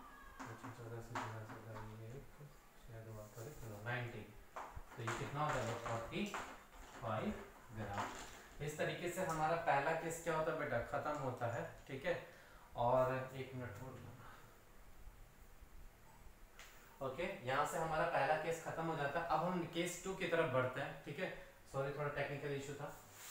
90, तो ये कितना होता है 45 ग्राम। इस तरीके से हमारा पहला केस क्या होता है बेटा, खत्म होता है, ठीक है। और एक मिनट होल्ड, ओके, यहाँ से हमारा पहला केस खत्म हो जाता है। अब हम केस 2 की तरफ बढ़ते हैं, ठीक है। सॉरी, थोड़ा टेक्निकल इशू था।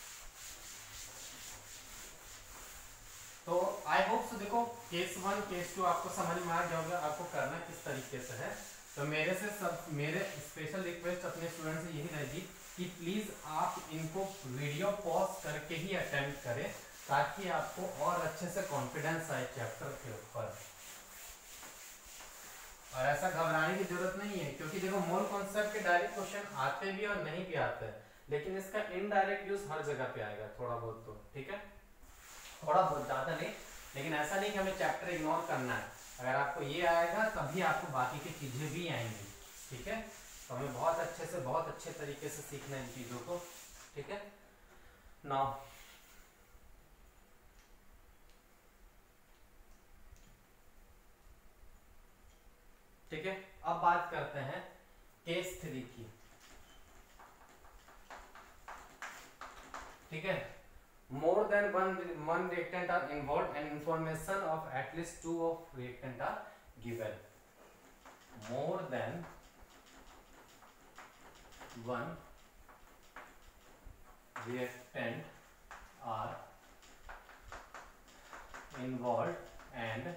तो आई होप सो देखो केस 1 केस 2 आपको समझ में आ गया होगा आपको करना किस तरीके से है। तो मेरे स्पेशल रिक्वेस्ट अपने स्टूडेंट से यही रहेगी कि प्लीज आप इनको वीडियो पॉज करके ही अटेम्प्ट करें, ताकि आपको और अच्छे से कॉन्फिडेंस आए चैप्टर के ऊपर। और ऐसा घबराने की जरूरत नहीं है, क्योंकि देखो मोल कॉन्सेप्ट के डायरेक्ट क्वेश्चन आते भी और नहीं भी आते हैं, लेकिन इसका इनडायरेक्ट यूज हर जगह पे आएगा थोड़ा बहुत, तो ठीक है, थोड़ा बहुत, ज्यादा नहीं। लेकिन ऐसा नहीं कि हमें चैप्टर इग्नोर करना है, अगर आपको ये आएगा तभी आपको बाकी की चीजें भी आएंगी, ठीक है। तो हमें बहुत अच्छे से, बहुत अच्छे तरीके से सीखना है इन चीजों को, ठीक है। नाउ ठीक है, अब बात करते हैं केस 3 की, ठीक है। More than one reactant are involved and information of at least 2 of reactant are given. More than one reactant are involved and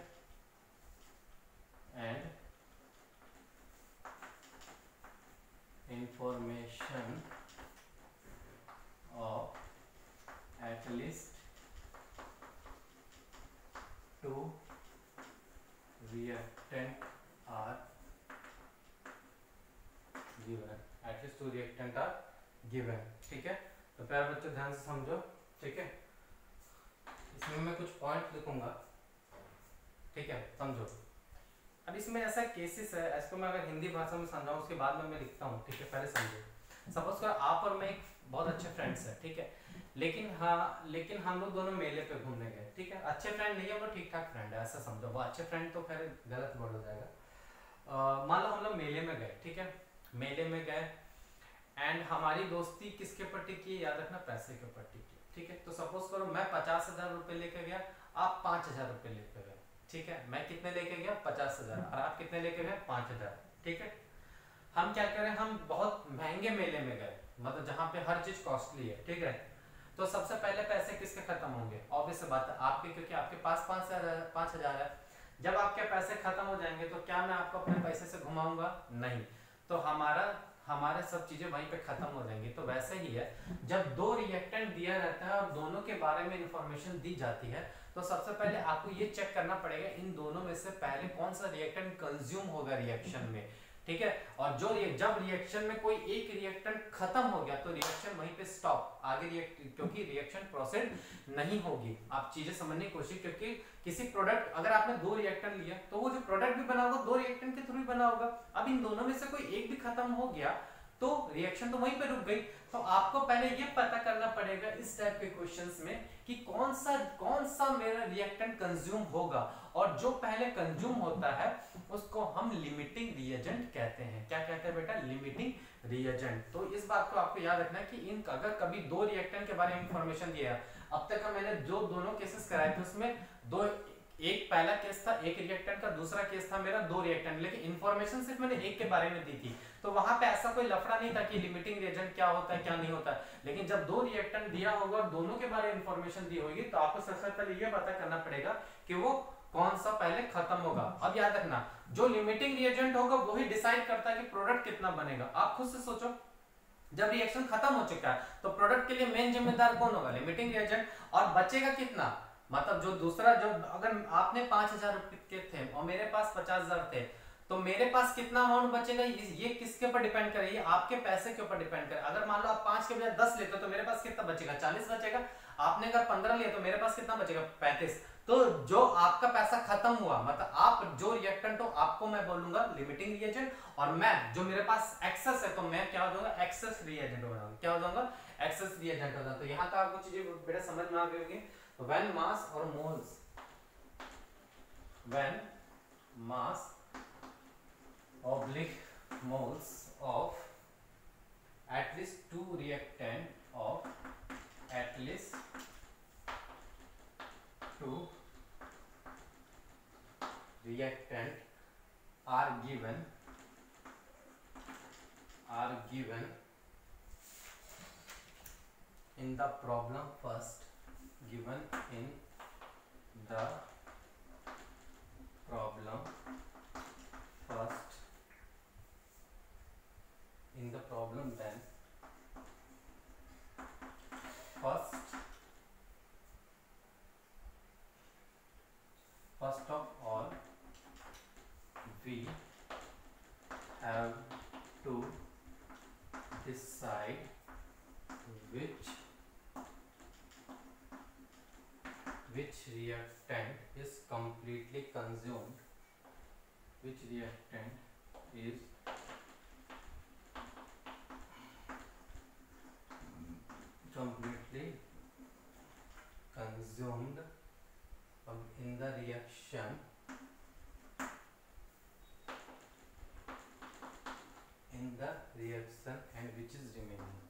information of at least 2 reactant are given, at least 2 reactant are given, ठीक है। तो प्यारे बच्चों ध्यान से समझो, ठीक है। इसमें मैं कुछ पॉइंट लिखूंगा, ठीक है, समझो। अब इसमें ऐसा केसेस है, इसको मैं अगर हिंदी भाषा में समझाऊं उसके बाद में मैं लिखता हूँ, ठीक है, पहले समझो। सपोज कर आप और मैं एक बहुत अच्छे फ्रेंड्स हैं, ठीक है, लेकिन हम लोग दोनों मेले पे घूमने गए, ठीक है। अच्छे फ्रेंड नहीं है, वो ठीक ठाक फ्रेंड है, ऐसा समझो। वो अच्छे फ्रेंड तो खैर गलत वर्ड हो जाएगा। मान लो हम लोग मेले में गए, ठीक है, मेले में गए एंड हमारी दोस्ती किसके ऊपर टिकी है, याद रखना पैसे के ऊपर टिकी, ठीक है। तो सपोज करो मैं 50,000 रुपए लेके गया, आप 5,000 रुपए लेके गए, ठीक है। मैं कितने लेके गया 50,000 और आप कितने लेके गए 5,000, ठीक है। हम क्या करें, हम बहुत महंगे मेले में गए, मतलब जहाँ पे हर चीज कॉस्टली है, ठीक है। तो सबसे पहले पैसे किसके खत्म होंगे, ऑब्वियस बात है आपके, क्योंकि आपके पास 5,000 है। जब आपके पैसे खत्म हो जाएंगे तो क्या मैं आपको अपने पैसे से घुमाऊंगा, नहीं, तो हमारे सब चीजें वहीं पे खत्म हो जाएंगी। तो वैसे ही है, जब 2 रिएक्टेंट दिया रहता है और दोनों के बारे में इंफॉर्मेशन दी जाती है, तो सबसे पहले आपको ये चेक करना पड़ेगा इन दोनों में से पहले कौन सा रिएक्टेंट कंज्यूम होगा रिएक्शन में, ठीक है। और जब रिएक्शन में कोई एक रिएक्टेंट खत्म हो गया तो रिएक्शन वहीं पे स्टॉप, आगे क्योंकि रिएक्शन प्रोसीड नहीं होगी। आप चीजें समझने की कोशिश, क्योंकि किसी प्रोडक्ट, अगर आपने 2 रिएक्टेंट लिया तो वो जो प्रोडक्ट भी बना होगा 2 रिएक्टेंट के थ्रू ही बना होगा। अब इन दोनों में से कोई एक भी खत्म हो गया तो रिएक्शन तो वहीं पे रुक गई। तो आपको पहले ये पता करना पड़ेगा इस टाइप के क्वेश्चंस में कि कौन सा मेरा रिएक्टेंट कंज्यूम होगा, और जो पहले कंज्यूम होता है उसको हम लिमिटिंग रिएजेंट कहते हैं। क्या कहते हैं बेटा, लिमिटिंग रिएजेंट। तो इस बात को आपको याद रखना है कि अगर कभी 2 रिएक्टेंट के बारे में इंफॉर्मेशन दिया, अब तक मैंने जो दोनों केसेस कराए थे उसमें एक पहला केस था एक रिएक्टेंट का, दूसरा केस था मेरा दो रिएक्टेंट, लेकिन इंफॉर्मेशन सिर्फ मैंने एक के बारे में दी थी, तो वहां पे ऐसा कोई लफड़ा नहीं था कि लिमिटिंग रिएजेंट क्या होता है क्या नहीं होता है। लेकिन जब दो रिएक्टेंट दिया होगा और दोनों के बारे में इंफॉर्मेशन दी होगी, तो आपको सबसे पहले ये पता करना पड़ेगा कि वो कौन सा पहले खत्म होगा। अब याद रखना, जो लिमिटिंग रिएजेंट होगा वही डिसाइड करता है कि प्रोडक्ट कितना बनेगा। आप खुद से सोचो, जब रिएक्शन खत्म हो चुका है तो प्रोडक्ट के लिए मेन जिम्मेदार कौन होगा, लिमिटिंग रिएजेंट, और बचेगा कितना, मतलब जो दूसरा, जो अगर आपने 5000 रुपए के थे और मेरे पास 50,000 थे, तो मेरे पास कितना अमाउंट बचेगा, ये किसके ऊपर डिपेंड करे, ये आपके पैसे के ऊपर डिपेंड करे। अगर मान लो आप 5 के बजाय 10 लेते हो तो मेरे पास कितना बचेगा, 40 बचेगा। आपने अगर 15 लिया तो मेरे पास कितना बचेगा, 35। तो जो आपका पैसा खत्म हुआ, मतलब आप जो रिएक्टेंट हो आपको मैं बोलूंगा लिमिटिंग रिएजेंट, और मैं जो मेरे पास एक्सेस है तो मैं क्या हो जाऊंगा, एक्सेस रिएजेंट हो जाऊंगा। क्या हो जाऊंगा, एक्सेस रिएजेंट हो जाऊंगा। तो यहाँ तक आपको चीजें बेटा समझ में आ गई होगी। When mass or moles, when mass oblique moles of at least two reactant of at least two reactant are given in the problem first, given in the problem first, in the problem then first of all we have to decide which reactant is completely consumed, which reactant is completely consumed in the reaction, and which is remaining,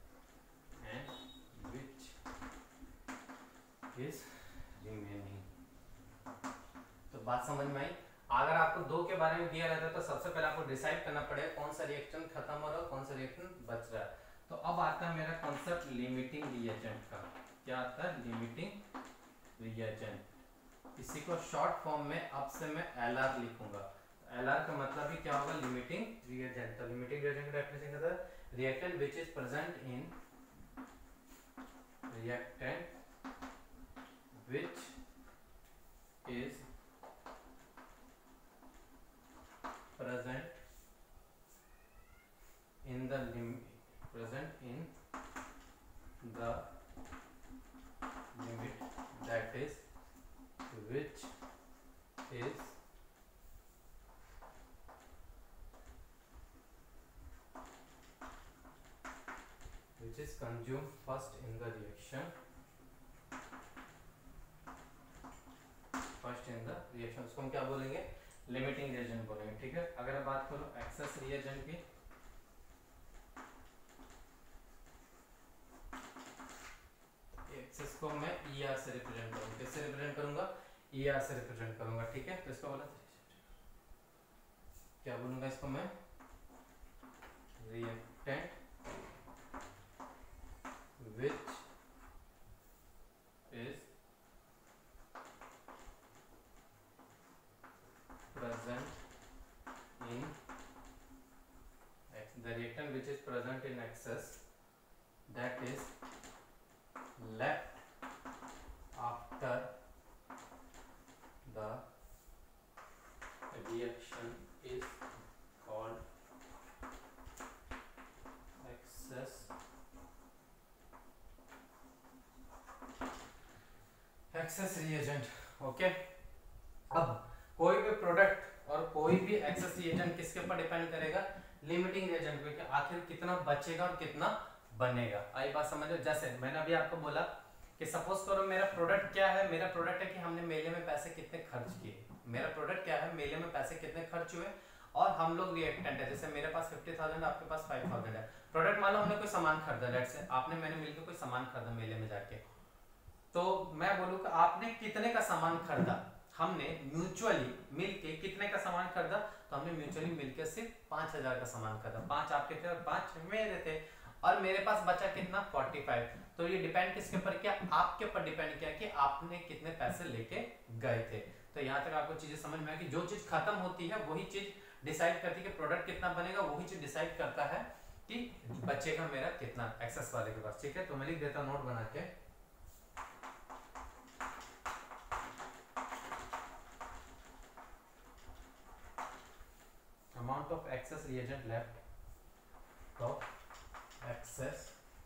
तो बात समझ में आई। अगर आपको दो के बारे में दिया रहता है तो सबसे पहले आपको डिसाइड करना पड़ेगा कौन सा रिएक्शन खत्म हो रहा है, कौन सा रिएक्शन बच रहा है। तो अब आता है मेरा कॉन्सेप्ट लिमिटिंग रिएजेंट का। क्या आता है, लिमिटिंग रिएजेंट। इसी को शॉर्ट फॉर्म में अब से मैं LR लिखूंगा। LR का मतलब ही क्या होगा, लिमिटिंग रिएजेंट। तो लिमिटिंग रिएजेंट का डेफिनेशन क्या था, reactant which is present in reactant which is present in the limit that is which is consumed first in the reaction, उसको हम क्या बोलेंगे, लिमिटिंग रिएजेंट बोलेंगे। ठीक है, अगर मैं बात करूं एक्सेस रिएजेंट की, एक्सेस को मैं ER से रिप्रेजेंट करूंगा। किससे रिप्रेजेंट करूंगा, ER से रिप्रेजेंट करूंगा। ठीक है, तो इसको बोला क्या बोलूंगा, इसको मैं reactant which is present in the reactant which is present in excess, that is left after the reaction is called excess reagent. Okay, अब कोई भी प्रोडक्ट और कोई भी एक्सेस रिएजेंट किसके ऊपर डिपेंड करेगा, लिमिटिंग रिएजेंट पे, कि आखिर कितना बचेगा और कितना बनेगा। आई बात समझ लो। जैसे मैंने अभी आपको बोला कि सपोज करो मेरा प्रोडक्ट क्या है, मेरा प्रोडक्ट है कि हमने मेले में पैसे कितने खर्च किए। मेरा प्रोडक्ट क्या है, मेले में पैसे कितने खर्च हुए, और हम लोग रिएक्टेंट है। जैसे मेरे पास 50,000 आपके पास 5,000 है। प्रोडक्ट मान लो हमने कोई सामान खरीदा, लेट्स से आपने मैंने मिलकर कोई सामान खरीदा मेले में जाके, तो मैं बोलूँ कि आपने कितने का सामान खरीदा, हमने म्यूचुअली मिलके कितने का सामान खरीदा, तो हमने म्यूचुअली मिलके सिर्फ 5000 का सामान खरीदा। 5 आपके थे और 5 मेरे थे, और मेरे पास बचा कितना 45। तो ये डिपेंड किसके ऊपर किया, आपके ऊपर डिपेंड किया कि आपने कितने पैसे लेके गए थे। तो यहाँ तक आपको चीजें समझ में आ कि जो चीज खत्म होती है वही चीज डिसाइड करती है कि प्रोडक्ट कितना बनेगा, वही चीज डिसाइड करता है कि बचेगा मेरा कितना एक्सेस वाले के पास। ठीक है, तो मैं लिख देता हूँ नोट बना के। amount of excess reagent left, of excess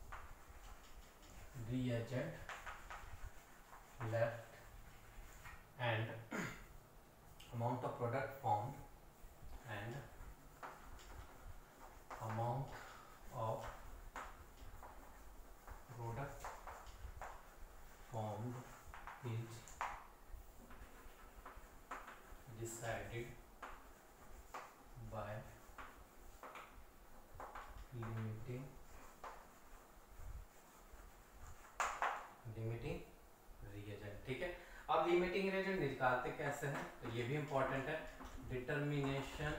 reagent left and amount of product formed and amount of product formed is decided by limiting reagent। ठीक है, अब लिमिटिंग रिएजेंट निकालते कैसे हैं, तो ये भी इंपॉर्टेंट है। डिटर्मिनेशन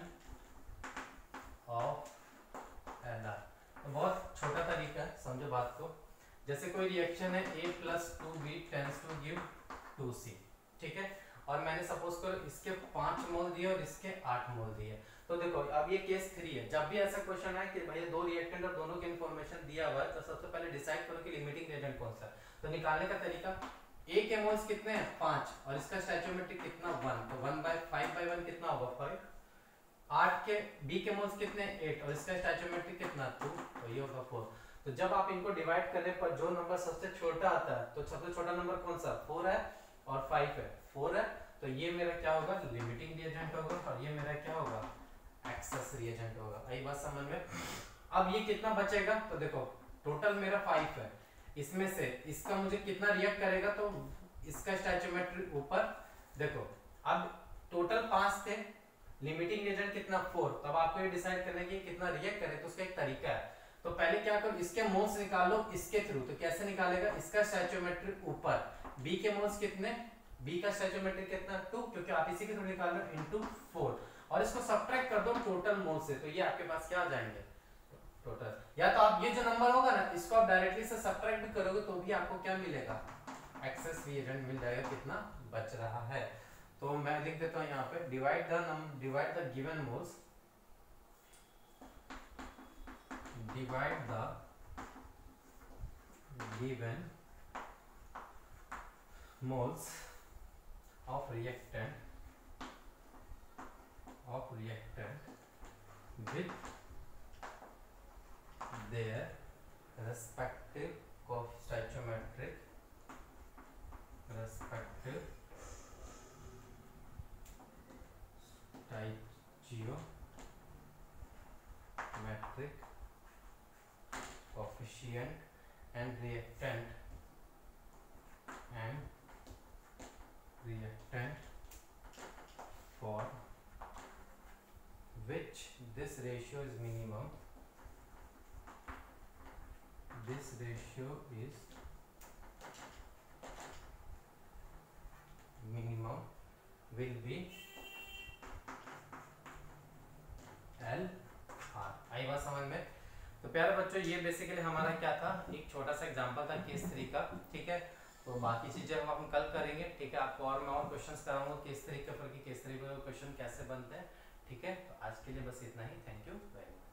ऑफ LR, तो बहुत छोटा तरीका है, समझो बात को। जैसे कोई रिएक्शन है A + 2B tends to give 2C, ठीक है, और मैंने सपोज करो इसके 5 मोल दिए और इसके 8 मोल दिए। तो देखो अब ये केस 3 है। जब भी ऐसा क्वेश्चन है कि भैया 2 रिएक्टेंट और दोनों की इंफॉर्मेशन दिया हुआ है, तो सबसे पहले डिसाइड करो कि लिमिटिंग रिएजेंट कौन सा है। तो निकालने का तरीका, A के मोल्स कितने हैं 5 और इसका स्टोइचियोमेट्रिक कितना 1, तो 1/5/1 कितना होगा 5। 8 के B के मोल्स कितने 8 और इसका स्टोइचियोमेट्रिक कितना 2, तो ये होगा 4। तो जब आप इनको डिवाइड करने पर जो नंबर सबसे छोटा आता है, तो सबसे छोटा नंबर कौन सा 4 है और 5 है, 4 है, तो ये मेरा क्या होगा लिमिटिंग रिएजेंट होगा, और ये मेरा क्या होगा एक्सेस रिएजेंट होगा। आई बात समझ में। अब ये कितना बचेगा, तो देखो टोटल मेरा 5 है, इसमें से इसका मुझे कितना रिएक्ट करेगा, तो इसका स्टोइचियोमेट्रिक ऊपर देखो, अब टोटल 5 थे, लिमिटिंग रिएजेंट कितना 4, तब आपको ये डिसाइड करना है कि कितना रिएक्ट करे। तो उसका एक तरीका है, तो पहले क्या करो इसके मोल्स निकालो इसके थ्रू। तो कैसे निकालेगा, इसका स्टोइचियोमेट्रिक ऊपर, B के मोल्स कितने, B का स्टोइचियोमेट्रिक कितना 2, क्योंकि आप इसी के थ्रू निकाल रहे हो, इनटू 4, और इसको सब्ट्रैक्ट कर दो टोटल मोल से, तो ये आपके पास क्या आ जाएंगे टोटल। या तो आप ये जो नंबर होगा ना, इसको आप डायरेक्टली से सब्ट्रैक्ट भी करोगे तो भी आपको क्या मिलेगा एक्सेस रिएजेंट मिल जाएगा, कितना बच रहा है। तो मैं लिख देता हूं यहाँ पे divide the given moles, divide the given moles of reactant with their respective stoichiometric coefficient and reactant for which this ratio is minimum, will be LR। आई बात समझ में। तो प्यारे बच्चों ये बेसिकली हमारा क्या था, एक छोटा सा एग्जांपल था केस 3 का, ठीक है। तो बाकी चीजें हम कल करेंगे, ठीक है। आपको और मैं और क्वेश्चंस कराऊंगा केस 3 के ऊपर कि केस 3 के क्वेश्चन कैसे बनते हैं, ठीक है। तो आज के लिए बस इतना ही, थैंक यू वेरी मच।